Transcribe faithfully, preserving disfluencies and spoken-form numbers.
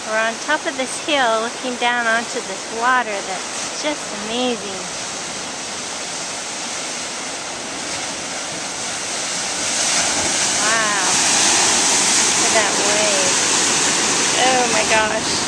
We're on top of this hill looking down onto this water that's just amazing. Wow. Look at that wave. Oh my gosh.